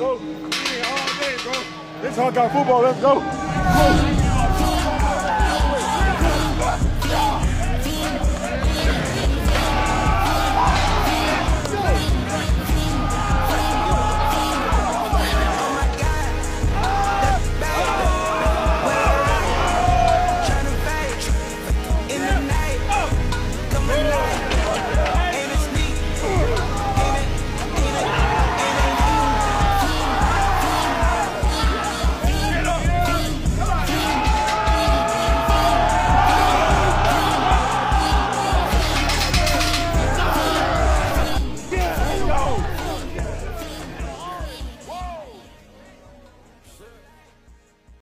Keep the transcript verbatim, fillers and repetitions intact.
go. We in all day, bro. This Hawkeye football. Let's go.